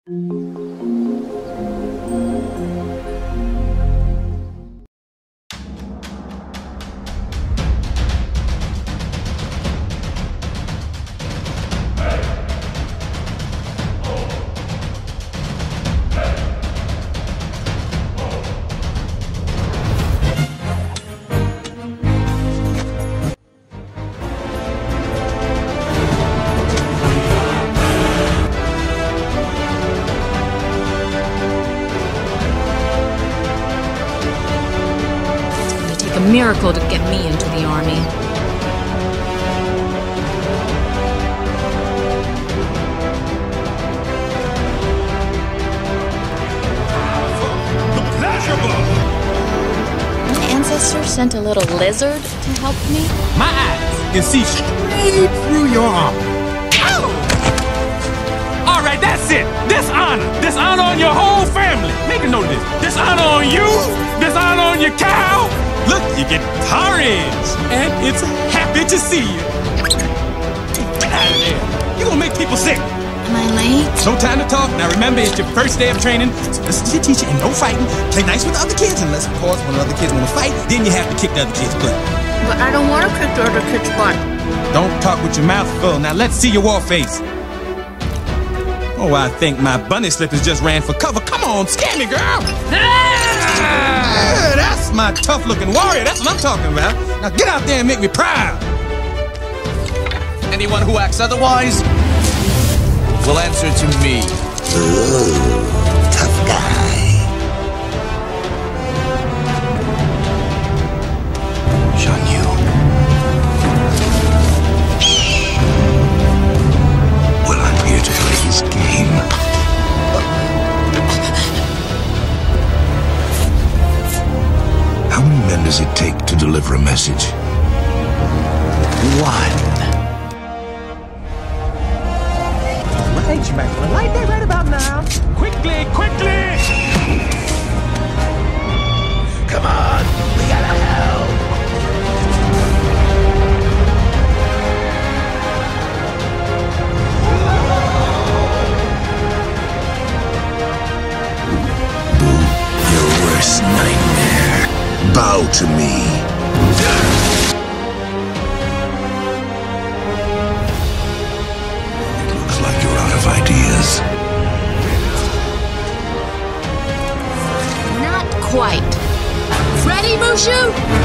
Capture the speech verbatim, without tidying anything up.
Miracle to get me into the army. The pleasure bug! My ancestors sent a little lizard to help me. My eyes can see straight through your arm. All right, that's it. Dishonor. Dishonor on your whole family. Make a note of this. Dishonor on you. Dishonor on your cow. Look, you get orange, and it's happy to see you. Get out of there. You're gonna make people sick. Am I late? No time to talk. Now remember, it's your first day of training, so listen to your teacher and no fighting. Play nice with the other kids, unless, of course, when the other kids want to fight, then you have to kick the other kid's butt. But I don't want to kick the other kid's butt. Don't talk with your mouth full. Now let's see your war face. Oh, I think my bunny slippers just ran for cover. Come on, scare me, girl. Yeah, that's my tough-looking warrior. That's what I'm talking about. Now get out there and make me proud. Anyone who acts otherwise will answer to me. Ooh, tough guy. Shan Yu. Well, I'm here to play his game. How many men does it take to deliver a message? One. Right, you might want to light that right about now. Quickly, quickly! Come on, we gotta help. Your worst nightmare. Bow to me. It looks like you're out of ideas. Not quite. Ready, Mushu?